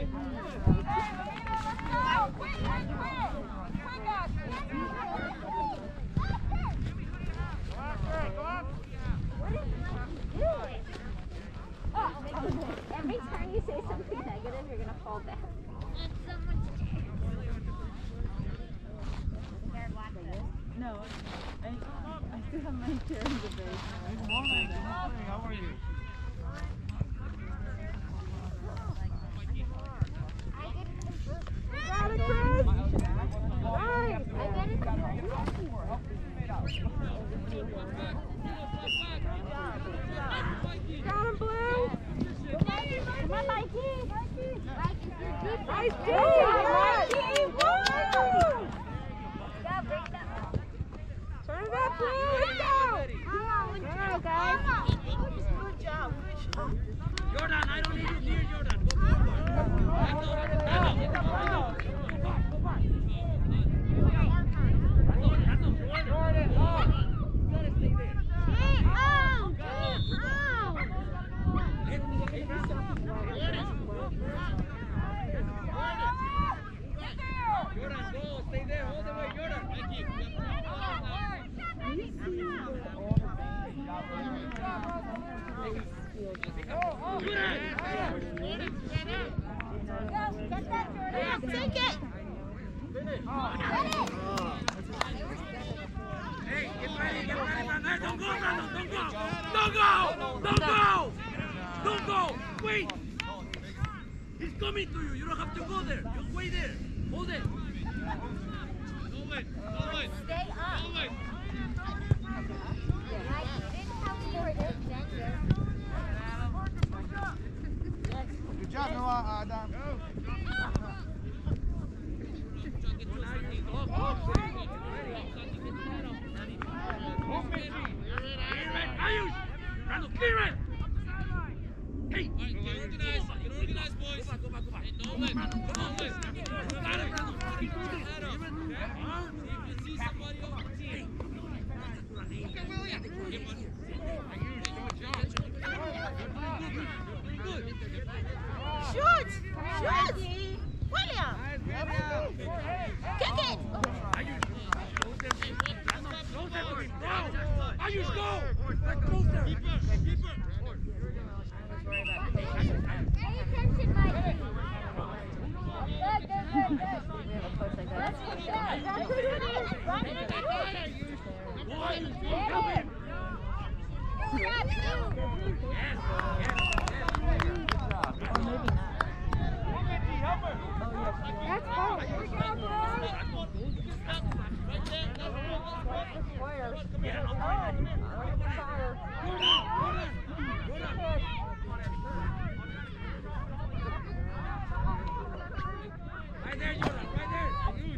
Every time you say something negative, you're gonna fall back. No, I still have my chair in the base. Good morning. How are you? Got it, Chris! Nice! Got him, Blue! Come on, Mikey! Nice job, Mikey! Woo! Turn it up, Blue! Let's go! Go, guys! Good job. Jordan, I don't need you near Jordan. Go forward. Jordan, go. Stay there. All the way, Jordan. Thank you. Take it! Hey, get ready, man. Hey, don't go, Brandon. Don't go. Don't go. Don't go. Don't go. Wait. He's coming to you. You don't have to go there. Just wait there. Hold it. Go away. Go away. Stay up. Go away. Good job, Noah. Aden. Clear it! Hey! Get organized, boys. Go back. Hey, Nolan. Nolan. Got it, Brandon. Head up. See if you see somebody over the team. Okay, William. Good. Shoot! Shoot! William! Kick it! Ayush, go! Closer! Keeper! Pay attention, Mikey. Good. Let's push that. That's what it is. Run it back in. That's all. Right there, Jordan. Right there.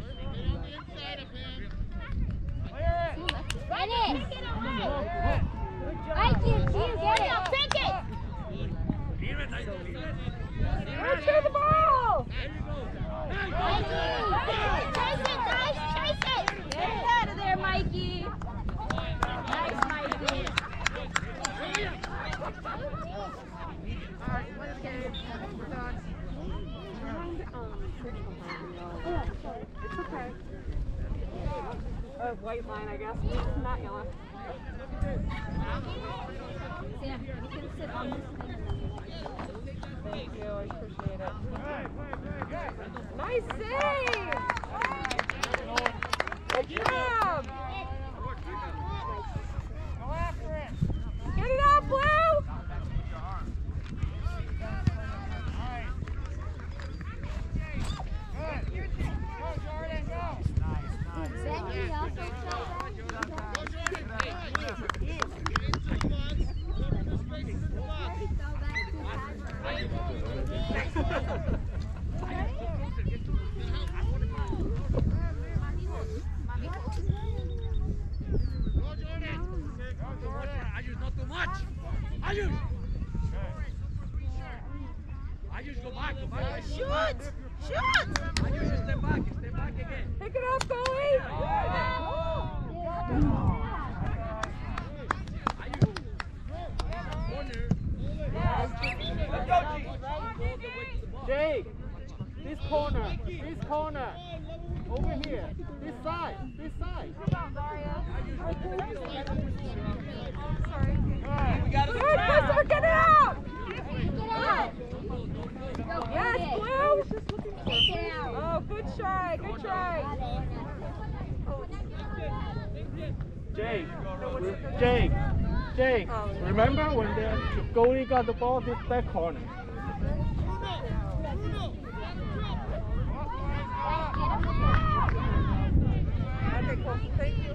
Run it. I can see you get it. Take it. Clear it, Tyson. Let's shoot the ball! Chase it, guys. Chase it. Get it out of there, Mikey. Nice, Mikey. Alright, let's get it. We're done. It's okay. White line, I guess. Not yellow. Sam, you can sit on this thing and then Thank you, I appreciate it. Nice save! Good job! Go after it. Get it out, Blue! Good. Go, Jordan, go. Nice. Then he also fell back. Ayush, not too much. Ayush! Ayush, go back. Shoot! Shoot! Ayush, step back again. Pick it up, goalie! Ayush, corner. Jake! This corner. This corner. Over here. This side. This side. We got it. Get it out! Yes, Blue! Take it out. Oh, good try, good try. Jake, remember when the goalie got the ball this back corner? Okay, cool. Thank you.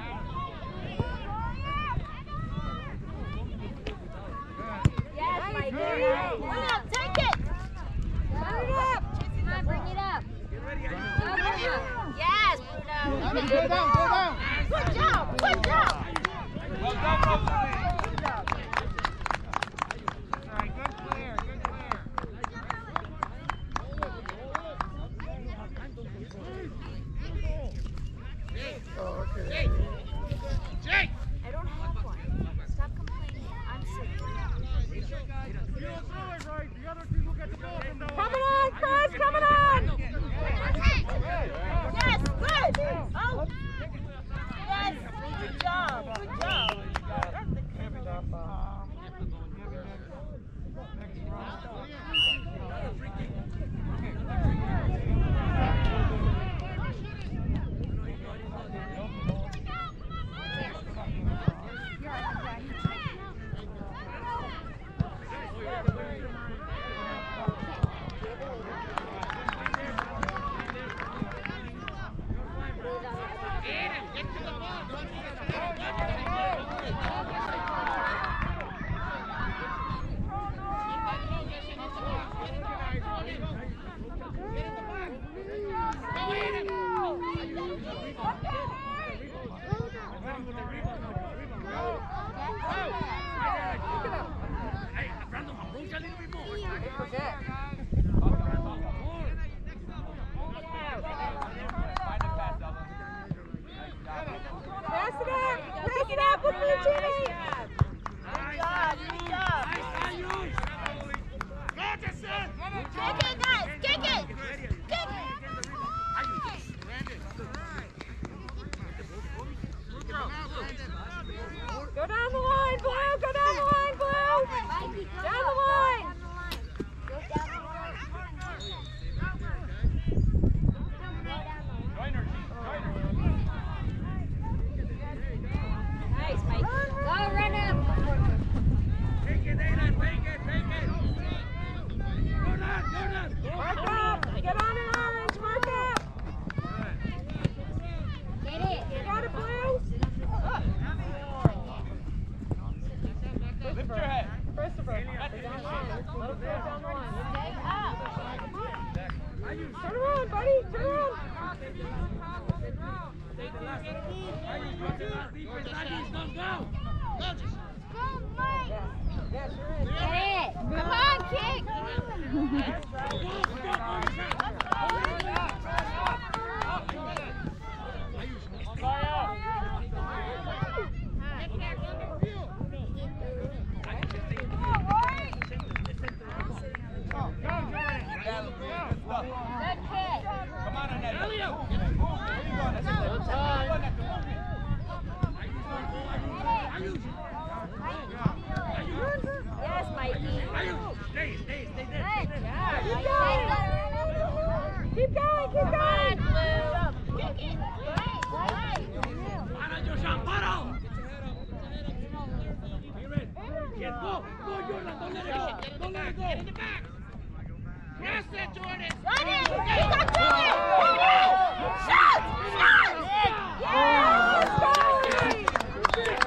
Yes, Mike. Take it! Turn it up! Come on, bring it up. Go, Bruno. Yes, Bruno. Go down. Good job! Good job! Well done, Rosalie. Good job. All right, good clear. Jake! I don't have one. Stop complaining. I'm sick. Coming on, Chris, coming on! Yes, good! Oh! Yes, good job. Good job. Aden, get to the ball. Don't Hey, Brandon, approach a little bit more. Pass it up! Pass it up! Good for you, Jimmy! Good job. Kick it, guys. Kick it. Kick it. Go down the line, Blue! Go down the line, Blue! Down the line! Go down the line. Nice, Mike. Go run up. Take it, Aden, take it. Go down. Mark up! Get on an orange! Mark up! Get it. You got it, Blue? Lift your head. Christopher, down the line. Let him go down the line. Turn around, buddy! Turn around! Yes, you're in. Get it. Come on, kick. Good kick. Come on, Aden. Yes, Mikey. Stay there. Good job. Keep going, keep Come on, going! Blue. Kick it. Right. Para, Joshua, para. Yes, go, Jordan, don't let it go. Don't let it go. Get in the back. Yes, Jordan. Run it. You got Jordan. Shoot. Yes, Golly! Yes!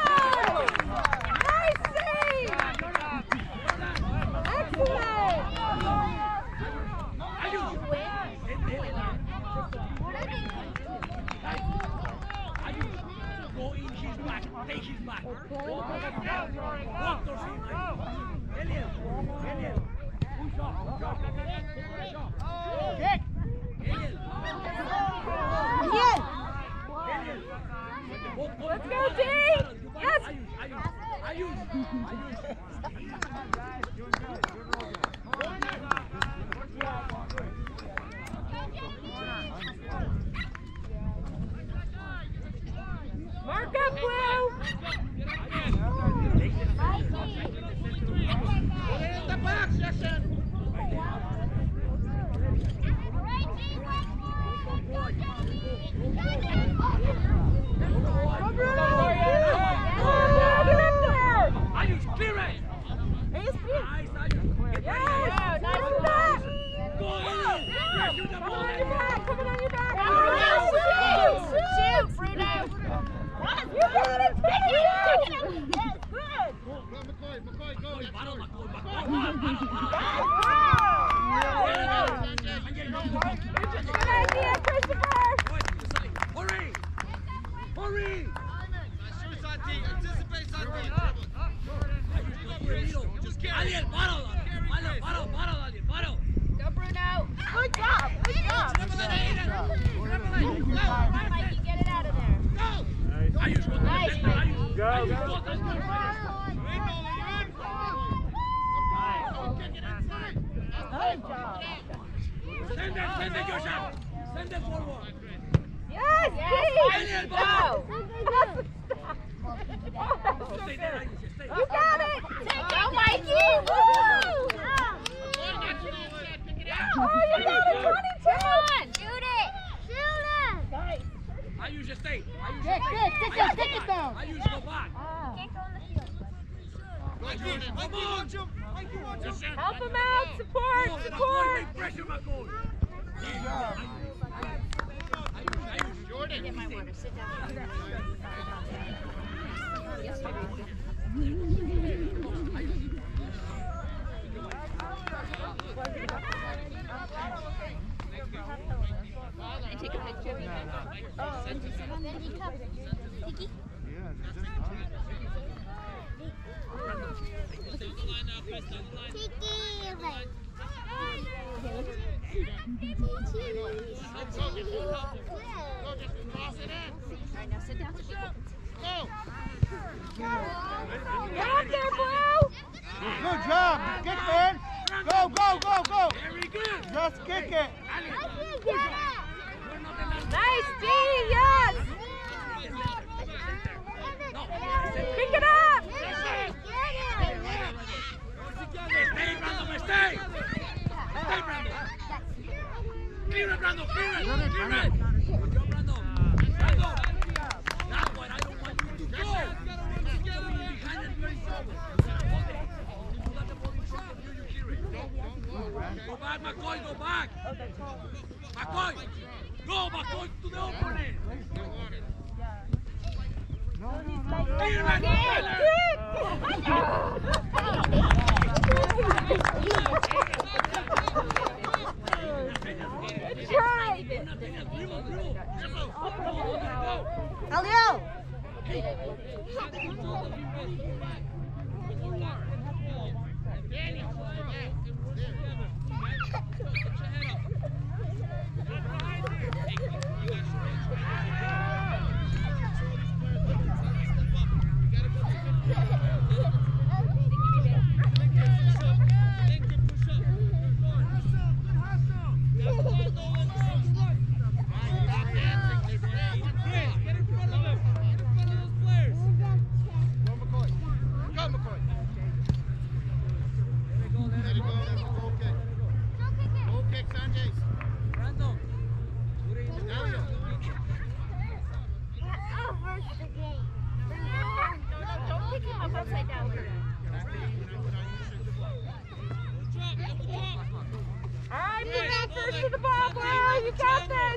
Nice save! Excellent! Go in his back. Take his back. Walk those in. Elliot. Push off. Kick. Elliot. Let's go, D! Yes! Ayush. Shoot the Come ball. on your back. Coming on your back. Shoot, Bruno. You got it, take it. Yes, good. McCoy, go. Good idea, Christopher. Hurry! Hurry! Anticipate something. Daniel, paro, Daniel, paro. Go, Bruno. Good job. Good job. Mikey, get it out of there. Ayush, go. Nice, Ayush, Go, Ayush, go. go. Good job. Send it, Joshua. Send it forward. Yes, Daniel, Go. go. Stay there, Ayush, stay. You got it. Go, Mikey. Woo! Oh, you got it, 22. Come on. Shoot it. Shoot it. Nice. Ayush, stay. Ayush, Kick it down. Ayush, go back. Can't go on the field. Ayush, come on. Help him out. Support. Go, Support. make pressure, McCoy. Ayush. Get my water. Sit down. And take a picture of you. Tiki? Alright, now sit down. Get up there, Blue. Good job. Kick, man. Go. Very good. Just kick it. Nice, D. Yes. Pick it up. Stay, Brandon, stay. Stay, Brandon. Clear it, Brandon, clear it. Good job, Brandon. Brandon. That one, I don't want you to go. You're behind and you're in trouble. Hold it. You let the ball in front of you, you clear it. Go back, McCoy, go back. McCoy. Go, McCoy, to the opponent. Clear it, Tyler. Elio. First to the ball, Blue. You got this.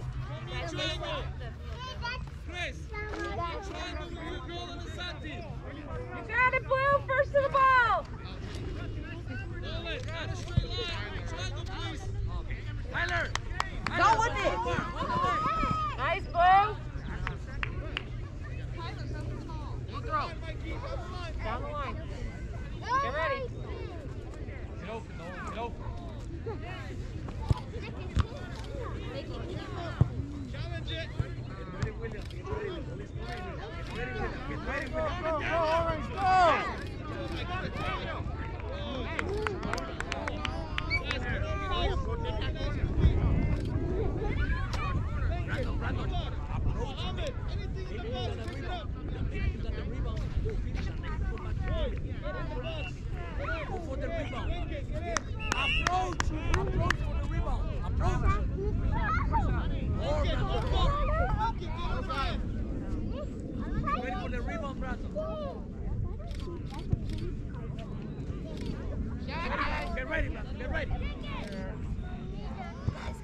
You got it, Blue. First to the ball. Tyler. Go with it. Nice, Blue. Throw. Down the line. Get ready. Get open, get open. Challenge it. Go, Orange, go. Go,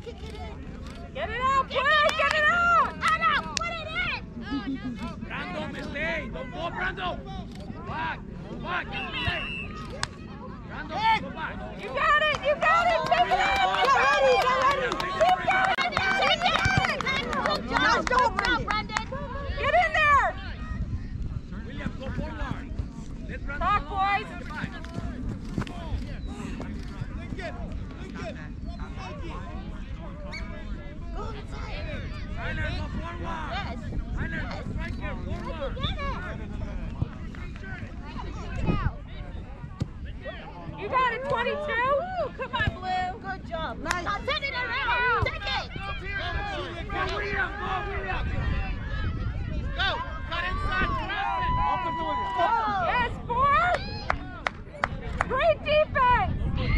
Kick it in. Get it out, Blue! Get it out! Adam, put it in! Brandon, stay! Don't go, Brandon! Back! Back! Brandon, go back! You got it! You got it! Take it out! Get ready! Get ready! Keep going! Take it! Good job! Good job, Brendan! Get in there! William, go forward! Let Brandon Talk, alone. boys. Get back. Go inside! Tyler, go forward! Yes! Tyler, go striker, forward! Get it out! You got it, 22! Come on, Blue! Good job! Nice! Now send it around! Take it! Go, William! Go, William! Go! Cut inside! Open the window. Yes, 4! Great defense!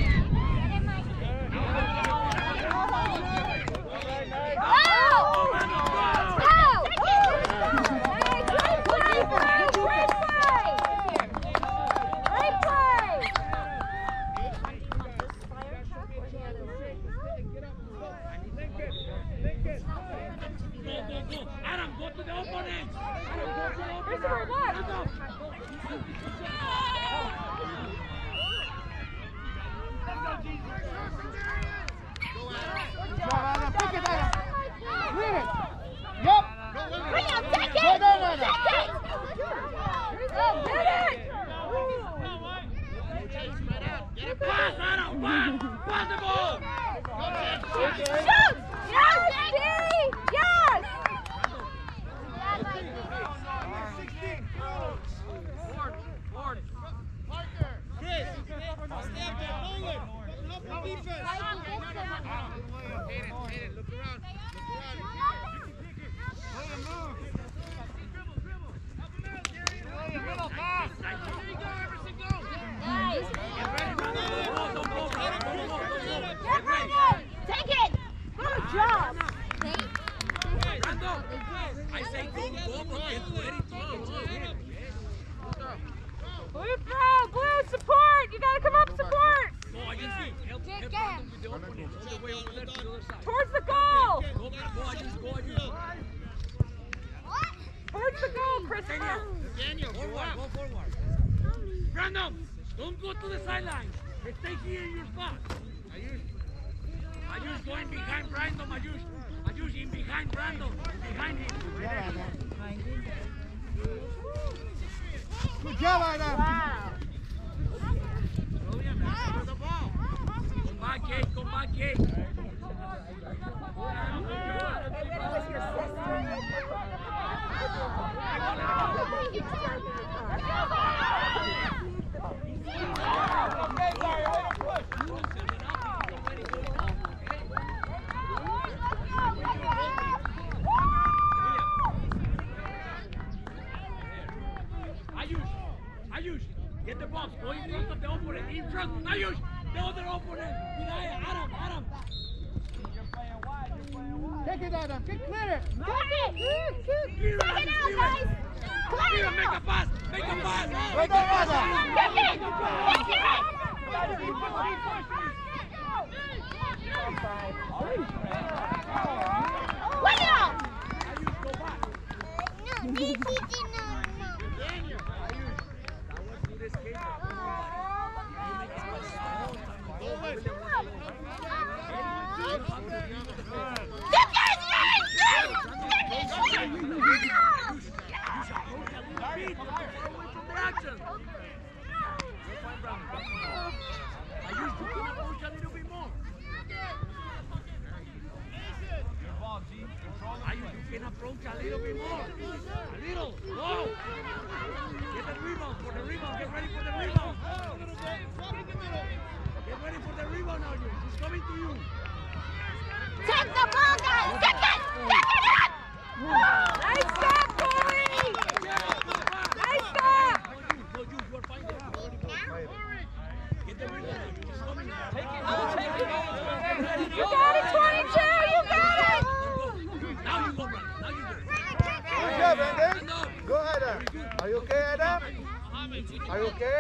Oh! Go! Great play! Great play! Go! Adam, go to the opponent! Adam, go to the opponent! Christopher, look! Adam, pick it, Adam. Clear it. Yup. William, take it! Go down, Adam. Take it! Oh, get it! Pass, Adam! Pass! Pass the ball! Shoot! Yes, D! Yes! Forward! Chris, stay up there, hold it. Help the defense. Aden, look around. William, move. William, middle pass. There you go, Emerson, go! Nice! Get ready, Brandon! Don't go, Brandon! Don't go! Get ready! Take it! Good job! Brandon! I say don't go, but get ready to go. Blue throw! Blue, support! You gotta come up, support! No, I just help Brandon with the opening. All the way over there to the other side. Towards the goal! Go, I just go. Towards the goal, Christopher! Daniel, forward, go forward. Brandon, don't go to the sideline. Stay here in your spot. Ayush going behind Brandon. Ayush in behind Brandon. Behind him. Good job, Adam. Wow! Come back, Kate. Come back, Kate. Ayush, get the box. Go in front of the opponent. In front. Ayush, the other opponent. Adam. Take it, Adam. Get clear it. Clear Take it out, guys! Clear Make it a pass. Make a pass. Go down, Adam. Take it! Take it! William! Ayush, go back. Daniel. Ayush. That was good escape. Approach a little bit more. A little. Go. Get the rebound. For the rebound. Get ready for the rebound. Get ready for the rebound now. He's coming to you. Take the ball, guys! Take it! Take it up! Nice stop, Corey! Nice stop! Go, you are fine there. Get the rebound. He's coming now. Take it. You got it, 22! You got it! Now you go, Brandon. Now you go. Good job, Adam. Go, Adam. Are you okay, Adam? Are you okay?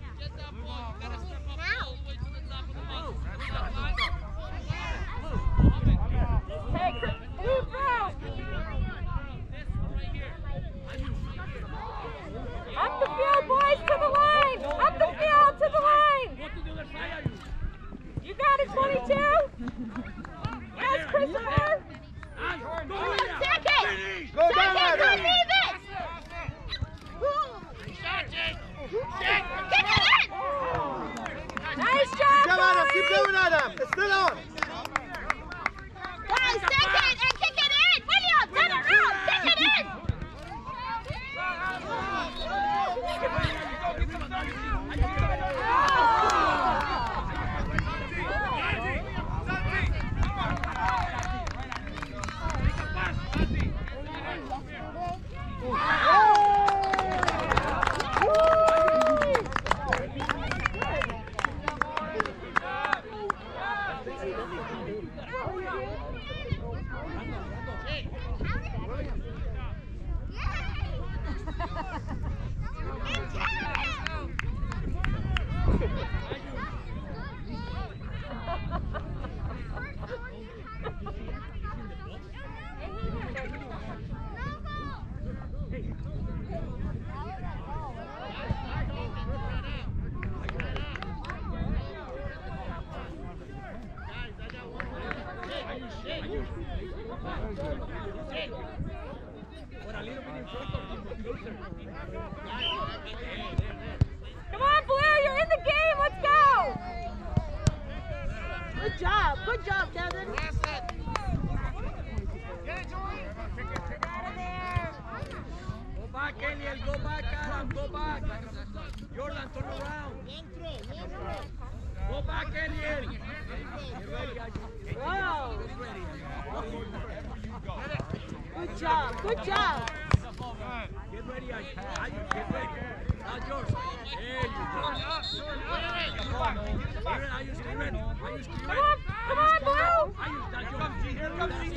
Now! Come on, Blue, you're in the game. Let's go. Good job. Good job, Kevin. Get it, Jordan. Out of there. Go back, Eliel. Go back, Adam. Go back. Jordan, turn around. Long throw. Go back, Eliel. Whoa. Good job. Good job. Get ready, Ayush. Get ready. Now, George. There you go. Ayush, get ready. Ayush, get ready. Come on, Blue. Ayush, now, George. Here comes he.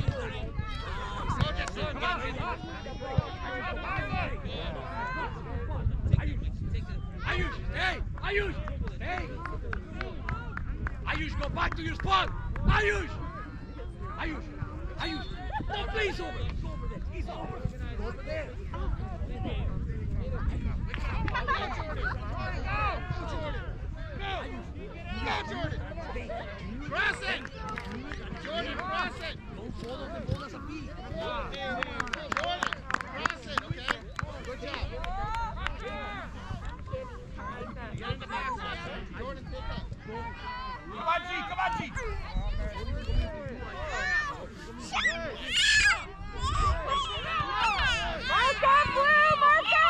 Ayush, hey, Ayush, hey. Ayush, go back to your spot. Ayush. No, please, over. He's over there. Go, Jordan. Cross it. Jordan, cross it. Don't follow the ball as a beat. Jordan, cross it, okay? Good job. Get in the back, Jordan, pick up. Come on, G. Mark up, Blue. Mark up.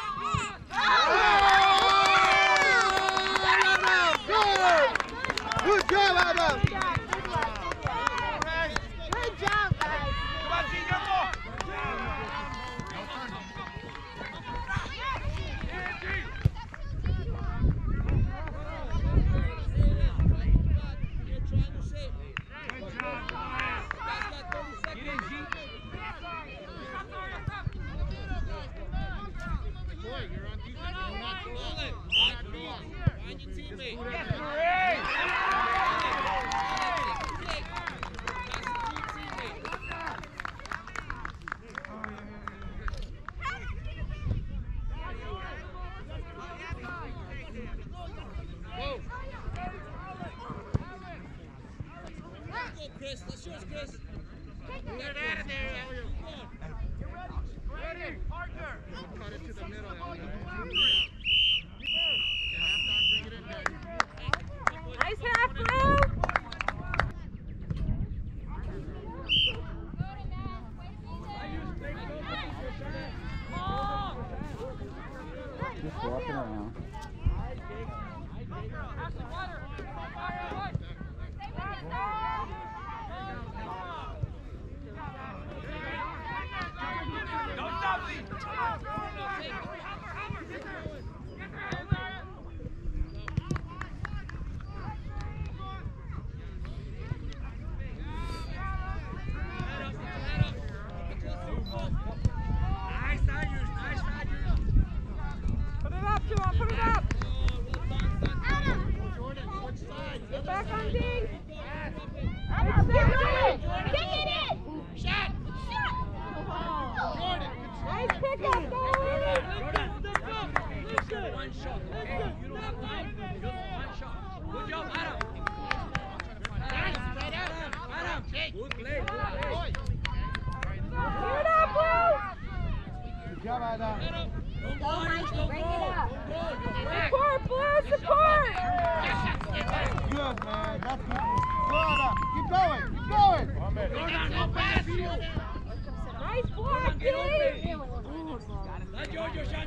Good job, Adam. Good job, guys. Come on, G. Your ball. Boy, you're on defense. You're not falling. Find your teammate. Chris, that's yours, Chris. Get it out of there, Elliot. Ready, Parker. Cut it to the middle, Elliot. Halftime, bring it in there. Nice half, Blue. Just walking around. Don't stop me. Nice, Ayush. Put it up, Joel. Put it up. Jordan, switch sides. Get back on D. Adam, get going. Kick it in. Shot. Jordan. Nice pickup, go. One shot. Hey, you don't have time. Just one shot. Good job, Adam. Adam. Good play. Get it up, Blue. Good job, Adam. Don't go, Ayush. Don't Bring go. it up. Don't go. Support, Blue, support. Good, man. That's good. Go, Adam. Keep going. Jordan, no pass. Nice block, Get Dave. Joshan.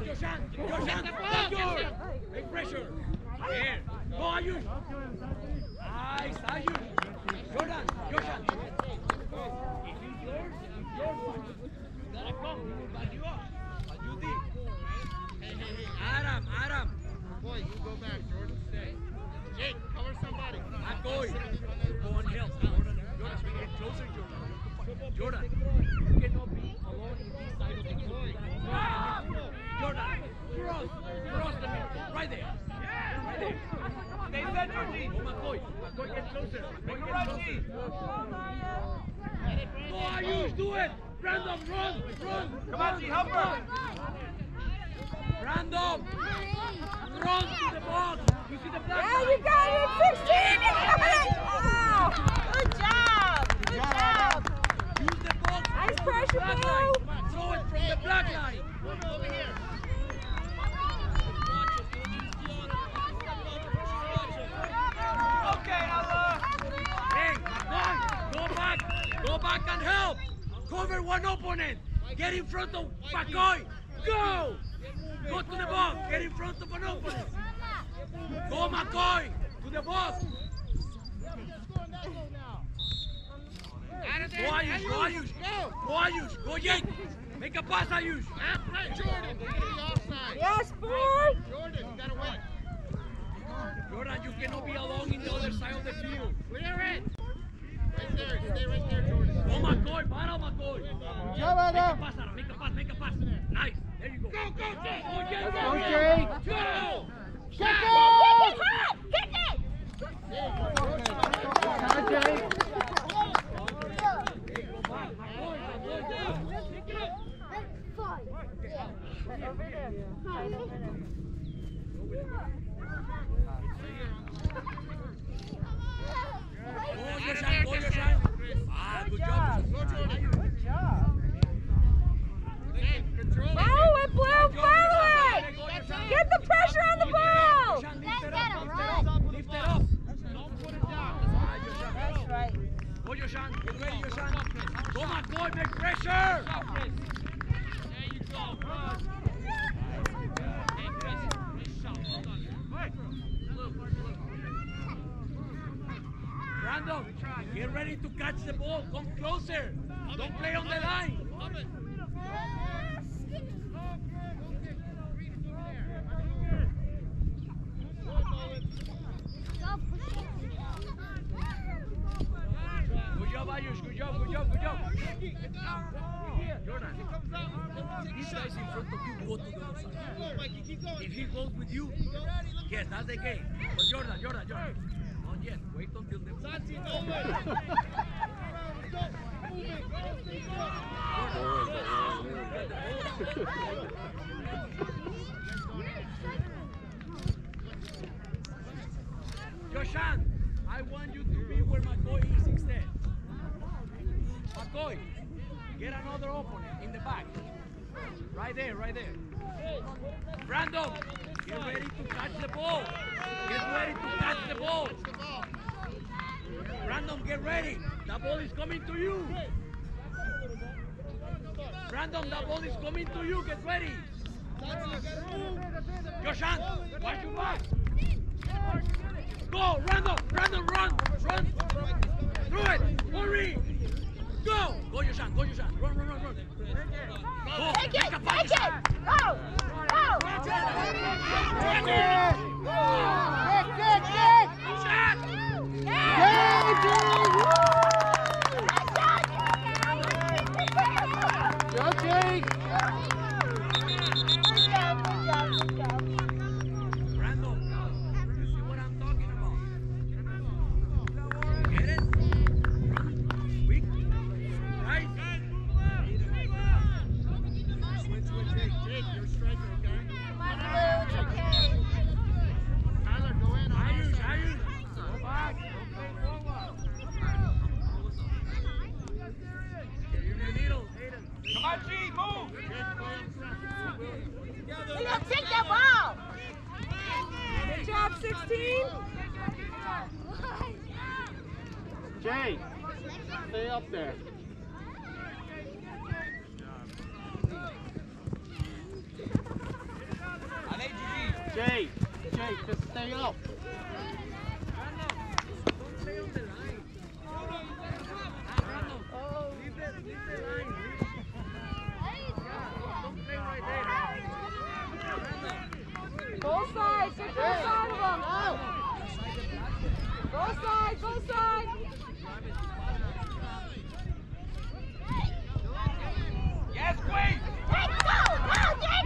Big pressure. Here. Go, Ayush. Nice, Ayush. Jordan, Joshan. If it's yours, you gotta come. He will back you up. But you did. Hey. Adam. Boy, you go back. Jordan, stay. Jake, cover somebody. I'm going. Go on help. Jordan, get closer, Jordan, you cannot be alone in this side of the court. Jordan, cross the middle. Right there. Stay center, G. Oh, McCoy, get closer. Make a run, G. Go, Ayush, do it. Random, run. Come on, G, help her. Random, run to the box. You see the black Yeah, line? you got it. 16. You got it. Oh, good job. Good job, Adam. Use the back and help. Cover one opponent. Get in front of McCoy. Go! Go to the box. Get in front of an opponent. Go McCoy to the box. Go Ayush, go Ayush. Go Ayush, go Jake. Make a pass, Ayush. Jordan, they're gonna be offside. Yes, boy! Jordan, you gotta win. Jordan, you cannot be alone in the other side of the field. Clear it. Right there, stay right there, Jordan. Go McCoy, para McCoy. Job, Adam. Make a pass, make a pass. Nice, there you go. Go, Jake. Go, Jake. Go, Jake. Go. Kick it! Kick it! Come on, Jake. Go, Yoshan. Ah, good job. Good job. Follow it, Blue! Follow it! Get the pressure on the ball! Lift it up. Don't put it down. That's right. Go, Yoshan. Get ready, Yoshan. Go, McCoy, make pressure. There you go. Hey, Chris. Nice shot. Well done. Brandon, get ready to catch the ball. Come closer. Don't play on the line. Good job, Ayush. Good job. Jordan, this guy's in front of you. Go to the other side. If he goes with you, yes, that's the game. But Jordan. Not yet. Wait until the Joshan, I want you to be where McCoy is instead. McCoy, get another opponent in the back. Right there. Brandon, get ready to catch the ball. Brandon, get ready. The ball is coming to you. Brandon, the ball is coming to you. Get ready. Joshan, watch your back. Go, Brandon, run. Through it. Hurry. Go, Joshan. Run. Go, Take it! make a pass. Go! Shot. Go, Jake! Brandon, you see what I'm talking about? Get it? Quick. Right? Switch, Jake. Jake, you're a striker, okay? Tyler, go in. Ayush. Go back. Don't play forward. You're in the middle, Aden. Come on, G, move! We don't take that ball! Good job, 16. Jake, stay up there. Jake, just stay up. Don't stay on the line. Brandon, leave the line. Don't play right there. Go side. Get to the side of them. Go side. Yes, wait. Jake, go! Go, Jake!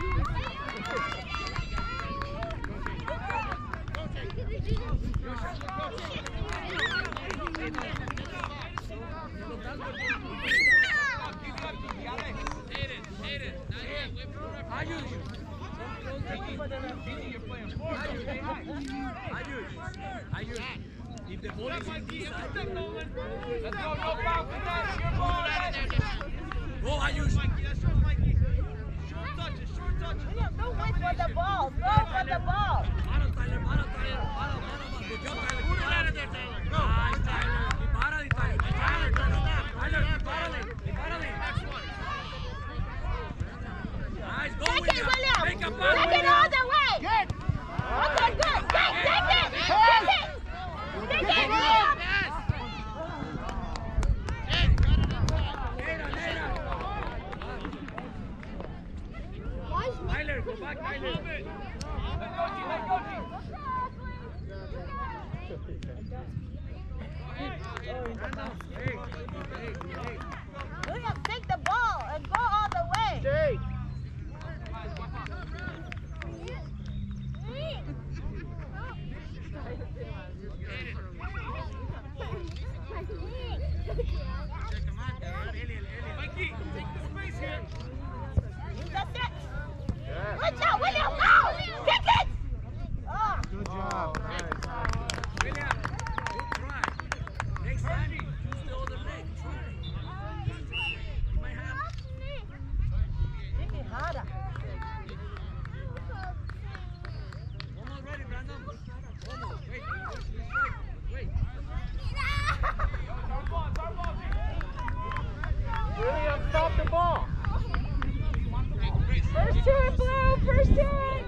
Ayush, if the ball is inside, Let's go, no foul tonight. Your ball. go Ayush. Short touches. Go wait for the ball. Go for the ball. Para, Tyler. Good job, Tyler. Nice, Tyler. Para, Tyler. Tyler, William, take the ball and go all the way. Stay. Mikey, take the space here. That's it. Yeah. Good job, William. Go. Kick it. Oh. Good job. Nice. William, good try. Next time, choose the other leg. Try. You might have. Make it harder. Almost ready, Brandon. Almost. Wait. Wait. William, stop the ball. First to it, Blue. First to it.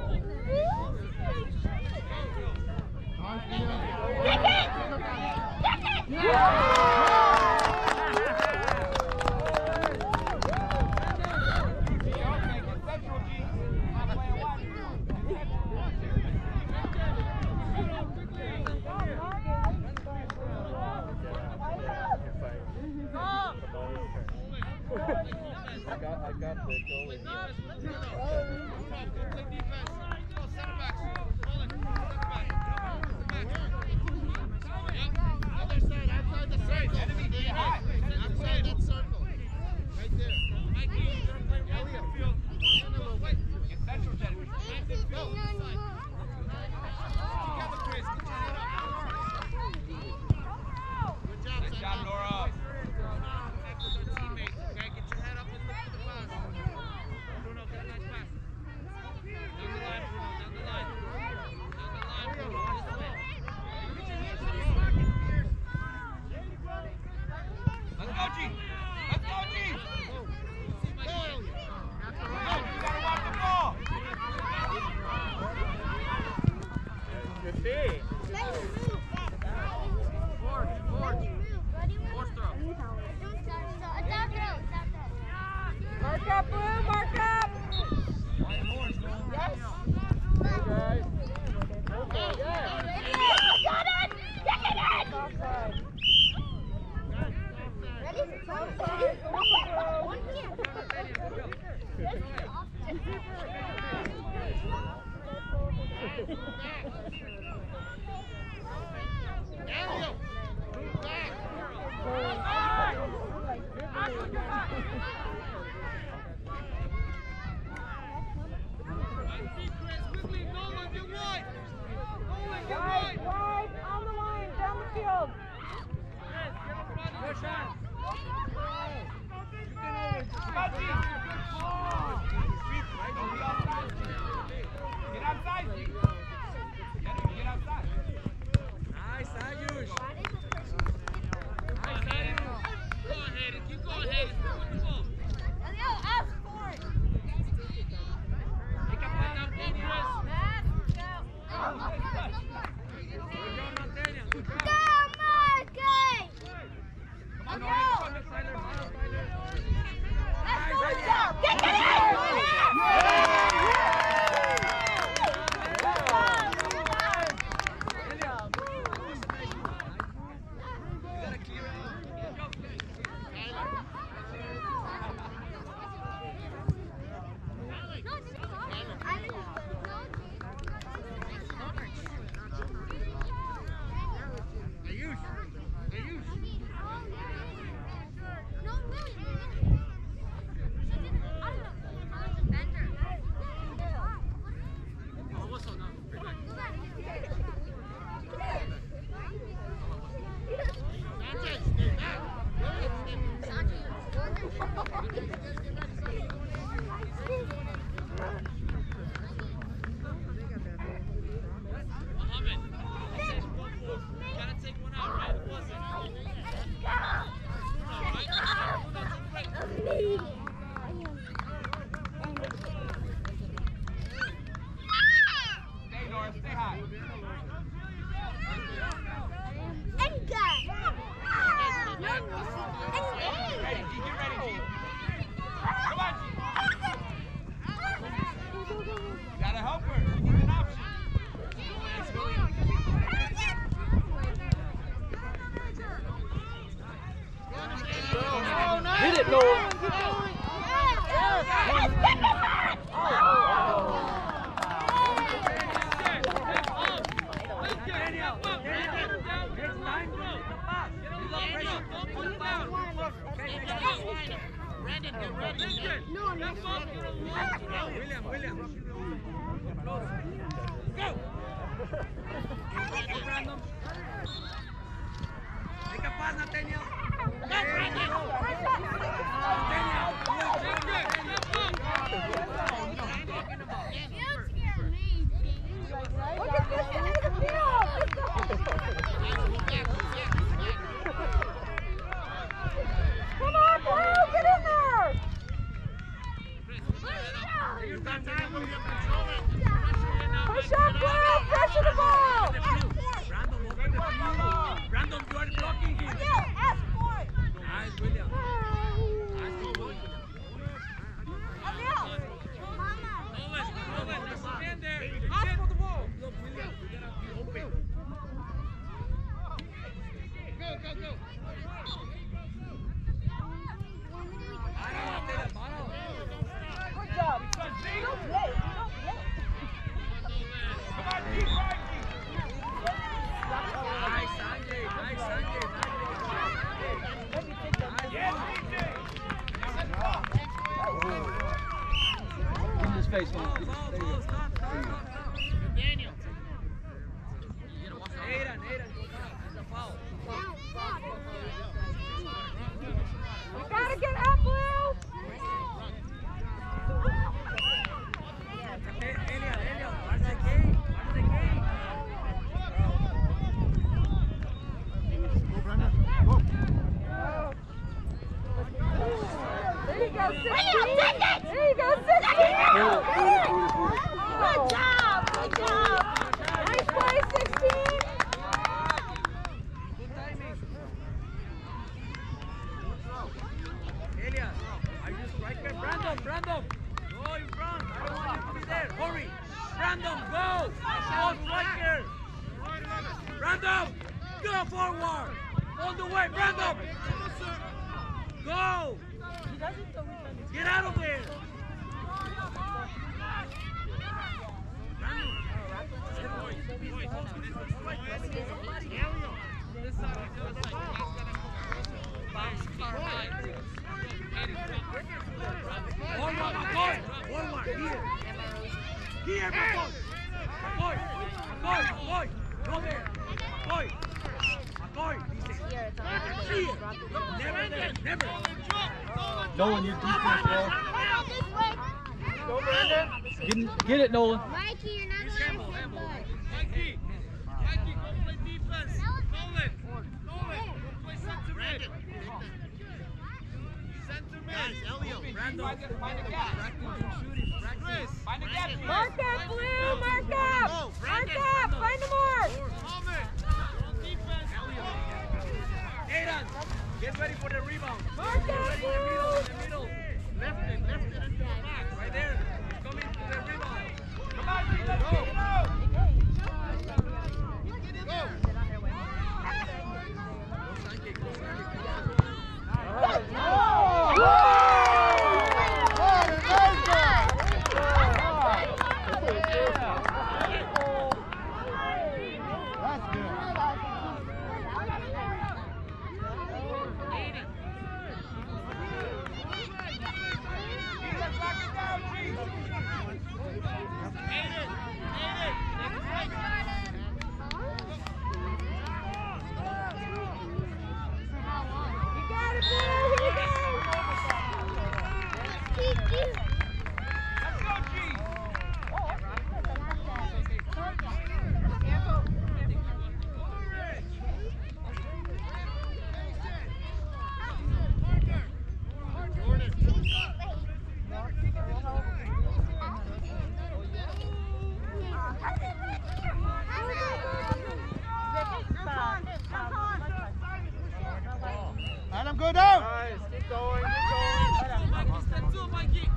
Kick it. Kick it. I got the goalie. Take defense. Go, center backs. Roll it. Center back. Yep. Other side, outside the circle. Enemy outside that circle. Right there. Mikey, you're going to play right in the field. And a little wait. Get central, Jeremy. Right in the field. Together, Chris. Get your head up. Good job, Good job, Laura. Connect with our teammates. Okay, get your head up and look for the pass. Bruno, get a nice pass. Down the line, Bruno. Down the line. Down the line, Bruno. This way. Get your hands on your pocket. Let's go, G. Let's go, G. See my goal. You gotta watch the ball. Good see. Force throw. Mark up, Blue. Mark up. Quiet horns, go. Yes. Hey, guys. Go for it. Yeah. Got it. Kick it in. Offside. Ready? Offside. One here. Elio, move back. Quickly, Nolan, get wide. Nolan, get Wide, wide. wide, on the line, down the field. Push on. Get outside, G. Get outside. Nice, Ayush. Nice, Ayush. Go ahead and keep going ahead. With the ball. Elio, ask for it. Take a punt down, Chris. Good job, Nathaniel. Good job. Go, Marcus! Come on, Tyler. Tyler. Let's go, Joe. Kick it in! it, Noah. Brandon, get ready. William. Go! Brandon. Take a pass, Nathaniel. Look at this side of the field! Come on, Blue! Get in there! Push up, Blue! Pressure the ball! Brandon, you are blocking him. Nice, William. Nice, William. Ask for the ball. Look, William, you gotta be open. Go. Good job. You don't play. Nice, Sanjay. In his face, man. Daniel. Aden, that's a foul. You gotta get up, Blue! Elliot, where's the game? Go, Brandon. Go. There you go, 16! There you go, 16! Good job! Nice play, 16! Good timing. Elliot, are you striker? Brandon! Go in front! I don't want you to be there! Hurry! Brandon, go! Go, striker! Brandon! Go forward! All the way, Brandon! Go! Get out of there! Forward, here! Here, McCoy! Go there! McCoy! Here! Never! Nolan, your defense, bro. Go, Brandon. Get it, Nolan. Mikey, you're not Mikey, go play defense. Nolan, go play center mid. Center mid. Brandon, find a gap. Chris, Find a gap. Mark up, Blue! Mark up! Mark up! Find the mark! Mohammed, defense. Aden, get ready for the rebound. Mark Get up, ready in the middle. Left it into the back. Right there. He's coming to the rebound. Come on, go. That's good. Adam, go down. Nice, keep going. Mikey, step two, Mikey.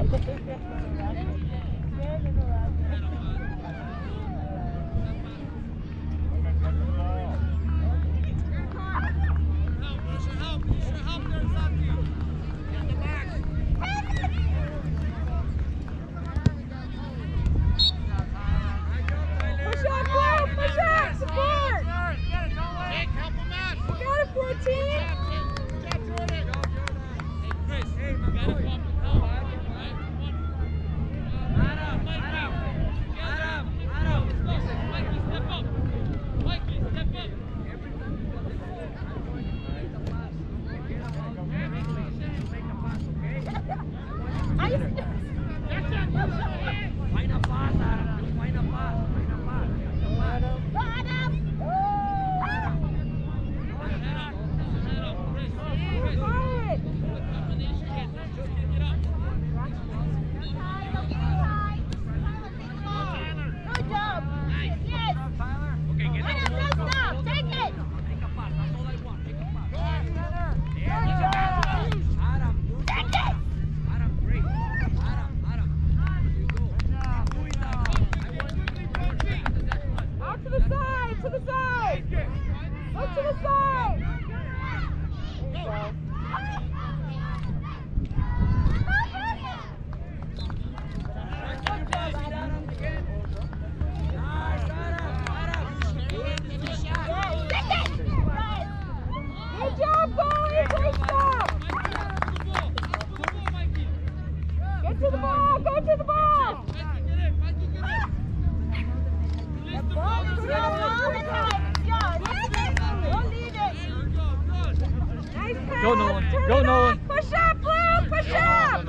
Go, Nolan. Go, Nolan. Push up, Blue. Push up.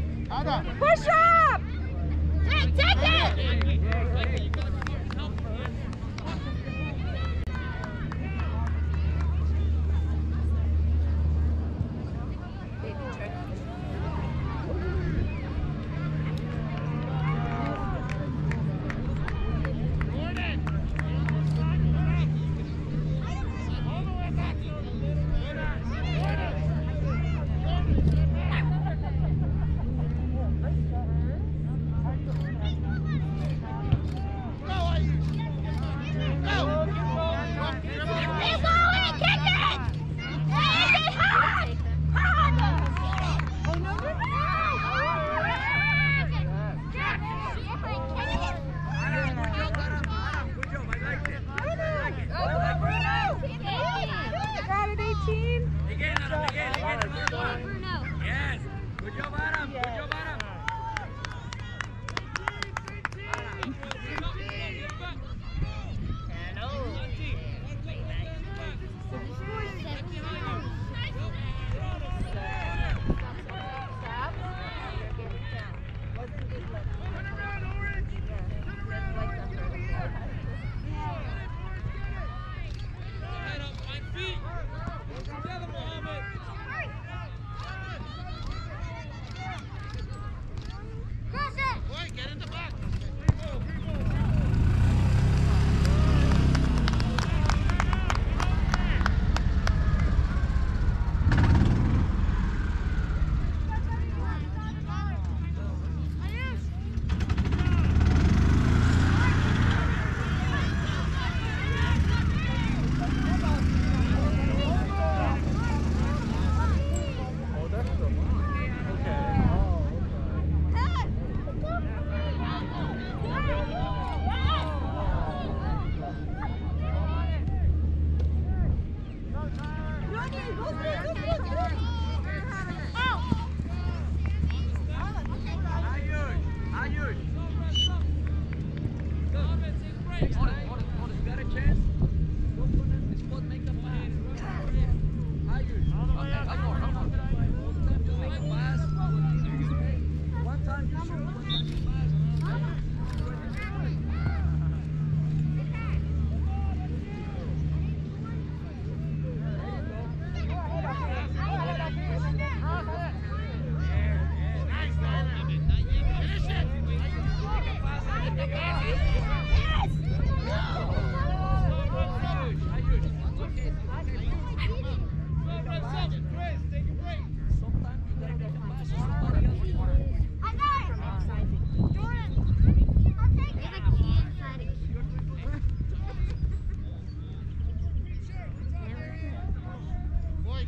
Push up. Take it.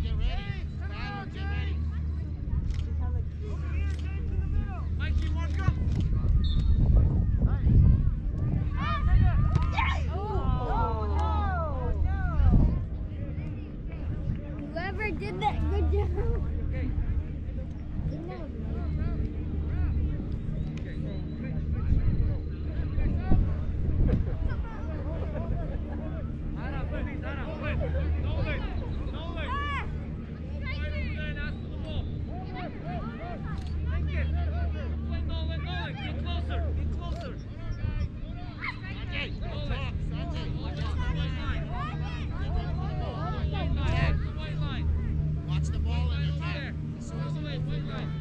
get ready. Tyler, get ready. Mikey, mark up. Whoever did that, good job. Watch the ball in attack. As soon as he moves the line.